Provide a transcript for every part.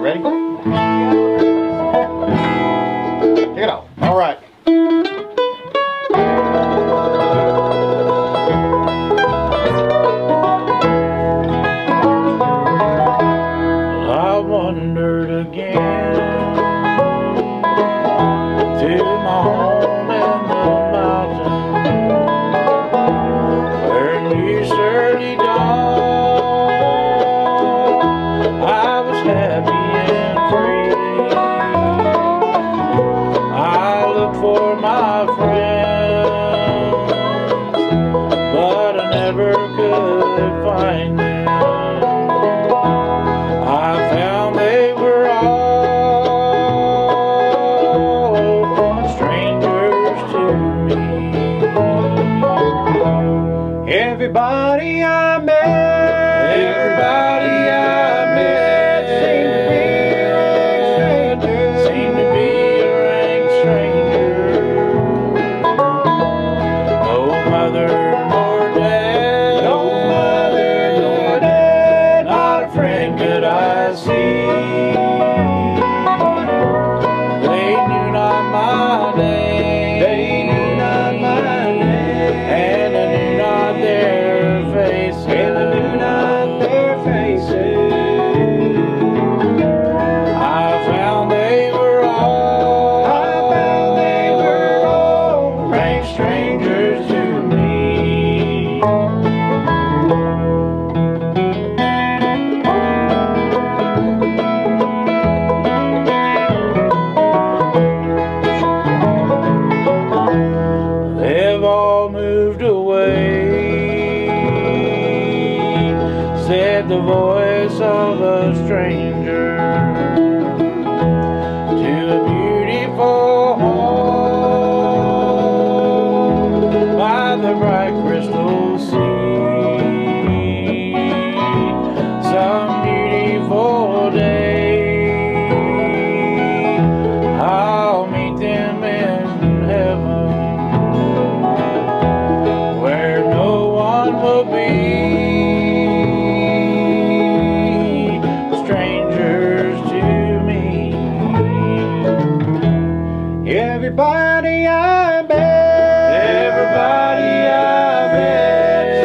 Ready? Kick it off. All right. I wandered again to my home in the mountains, where in these early dawn I was happy and free. I looked for my friends, but I never could find them. I found they were all strangers to me. Everybody I met seemed to be a rank stranger. No mother nor dad, not a friend could I see. They knew not my name, and I knew not their faces. I found they were all rank strangers to me. They've all moved away, said the voice of a stranger, to a beautiful home by the bright crystal sea. Some beautiful day I'll meet them in heaven, where no one will be strangers to me. Everybody I met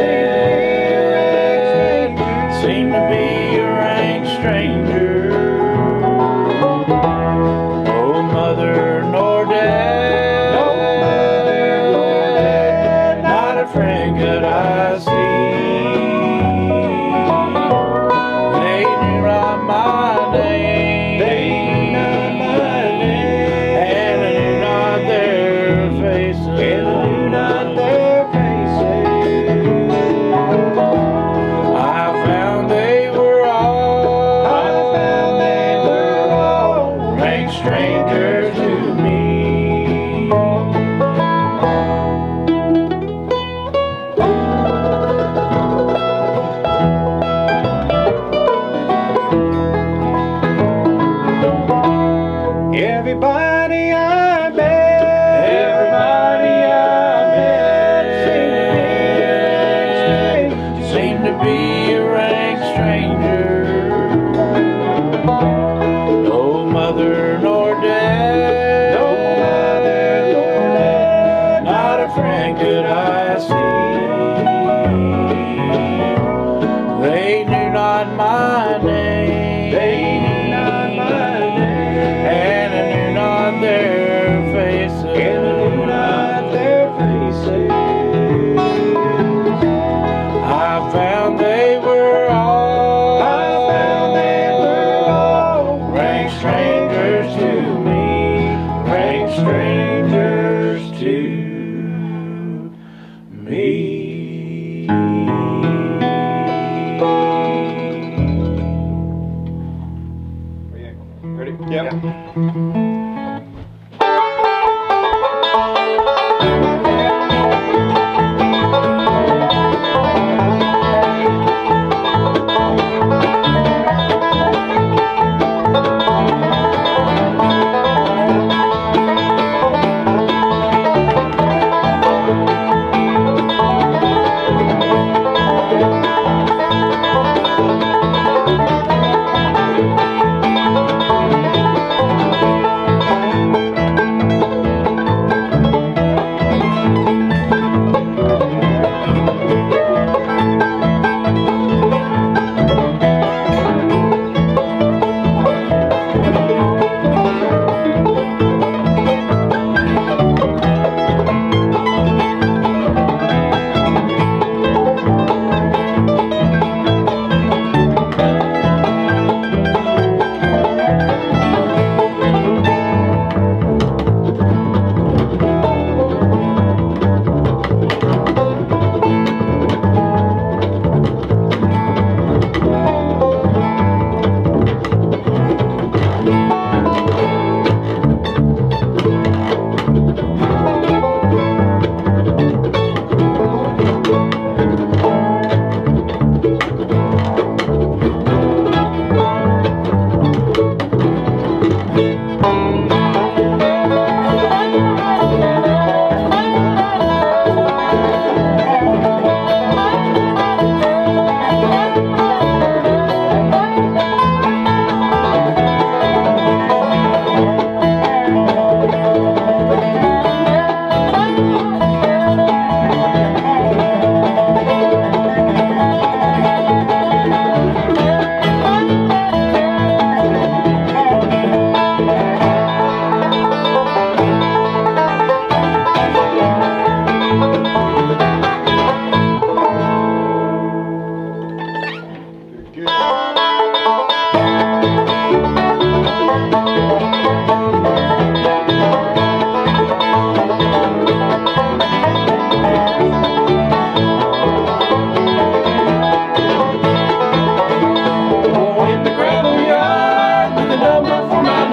seemed to be a rank stranger. No mother nor dad, not a friend could I see. They knew not my name, and I knew not their faces. I found they were all rank strangers to me. Everybody I met seemed to be a rank stranger. No mother nor dad, not a friend could I see. They knew not my name, and I knew not their faces. I found they were all rank strangers to me, rank strangers to me. Ready? Yep.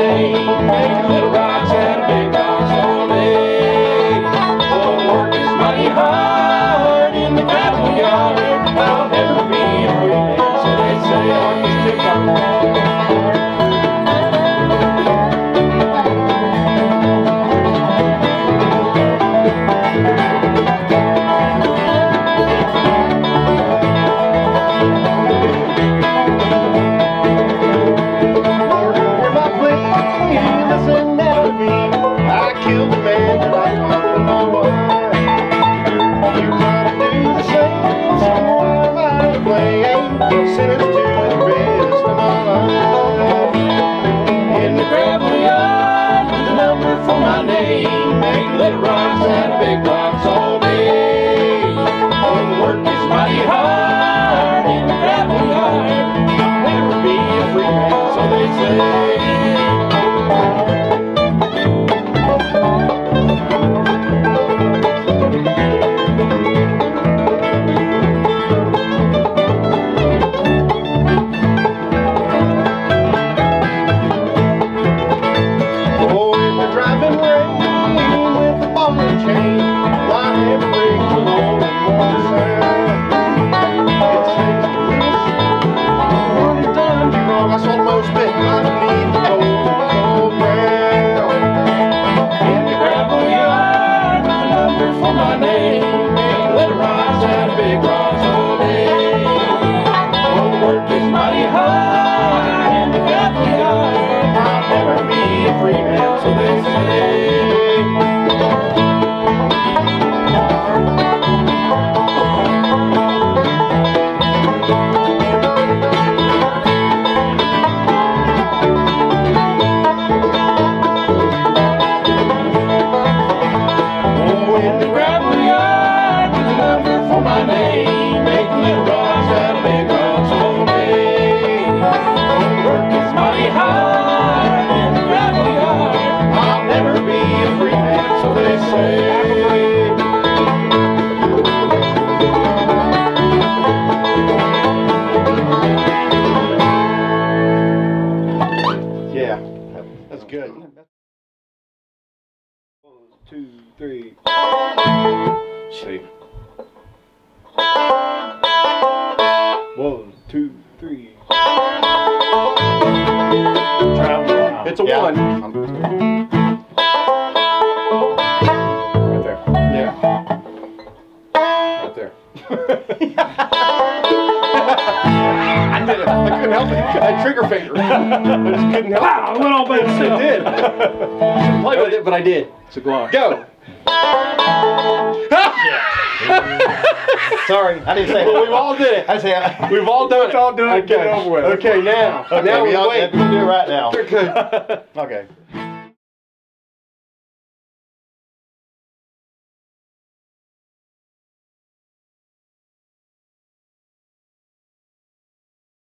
name, making little rocks out of big rocks all day. Oh, the work is mighty hard in the gravel yard. I'll never be a free man, so they say. I'll just take little rocks out of big rocks all day. Oh, the work is mighty hard in the gravel yard. I'll never be a free man, so they say. Yeah, that's good. 1, 2, 3. See. 1, 2, 3. It's a 1. Right there. Yeah. Right there. I did it. I couldn't help it. I had trigger finger. I just couldn't help it. Wow, I went all by itself. I did. Play with it, but I did. It's a glock. Go. Sorry, I didn't say it. Well, we've all did it. I say we've all done it. Let's all do it. Okay. Get it over with. Okay, now. Okay, now we we wait. have to do it right now. Okay.